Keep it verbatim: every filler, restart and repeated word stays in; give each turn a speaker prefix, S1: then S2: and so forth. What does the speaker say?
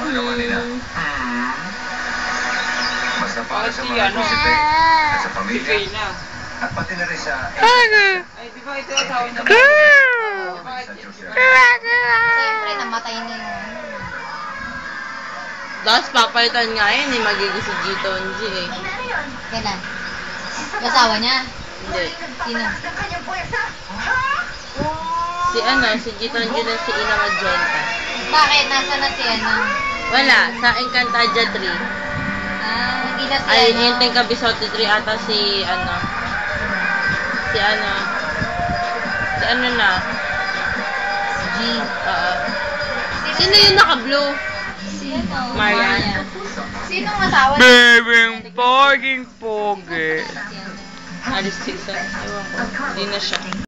S1: ginagawa nila.
S2: Mm.
S1: Basta para sa
S3: si
S1: mga
S3: ano?
S1: kusite at sa
S3: Si
S1: pamilya.
S3: Faye na.
S1: At pati na rin sa...
S3: Ay, di ba ito ang tawag niya?
S2: Siyempre, namatay na yun.
S4: Tapos papalitan nga yun eh, magiging si Gito Onji eh.
S2: Kailan? Yung asawa niya?
S4: Hindi.
S2: Sino?
S4: Si ano, si Gito Onji na si Ina Magenta.
S2: Bakit? Nasa na si ano?
S4: Wala, sa Encantadia three.
S2: Ah, hindi na si
S4: Ay,
S2: ano?
S4: yung Tenka Bisote three ata si ano. Si ano. Si ano na.
S2: G.
S4: Oo. Sino yung naka-blue?
S2: Sino?
S4: Marian.
S2: Sinong asawa niya?
S3: Bebeng poging pogi.
S4: Alis Tisa. Ewan ko. Hindi na siya.